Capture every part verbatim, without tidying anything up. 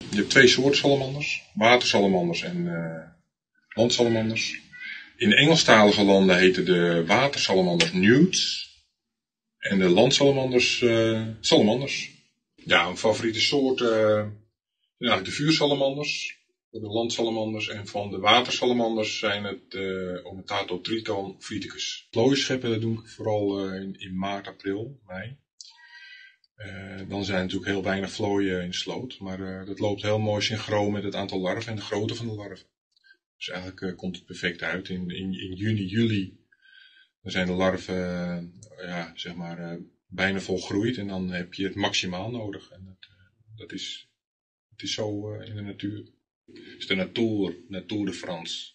je hebt twee soorten salamanders. Watersalamanders en uh, landsalamanders. In Engelstalige landen heten de watersalamanders newts. En de landsalamanders uh, salamanders. Ja, een favoriete soort uh, zijn eigenlijk de vuursalamanders. De landsalamanders en van de watersalamanders zijn het uh, Ometato triton friticus. Vlooienscheppen, dat doe ik vooral uh, in, in maart, april, mei. Uh, dan zijn er natuurlijk heel weinig vlooien in de sloot. Maar uh, dat loopt heel mooi synchroon met het aantal larven en de grootte van de larven. Dus eigenlijk uh, komt het perfect uit. In, in, in juni, juli dan zijn de larven uh, ja, zeg maar, uh, bijna volgroeid. En dan heb je het maximaal nodig. En dat, uh, dat is, het is zo uh, in de natuur. Het is de natuur, natuur de France.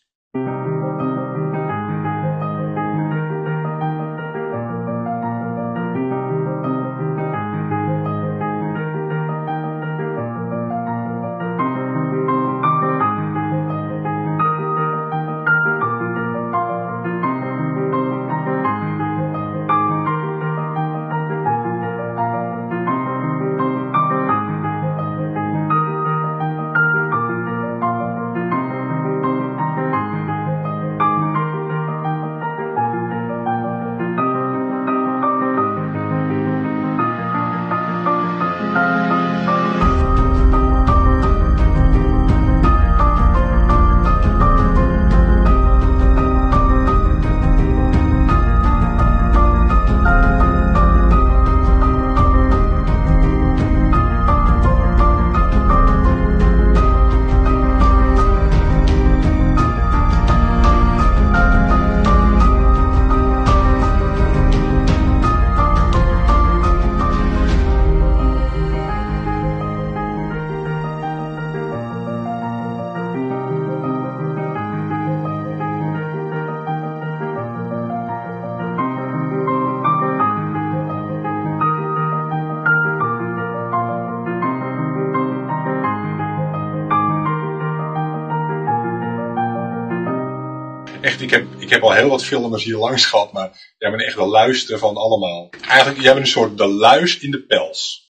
Echt, ik heb, ik heb al heel wat filmers hier langs gehad, maar jij bent echt de luister van allemaal. Eigenlijk, jij bent een soort de luis in de pels.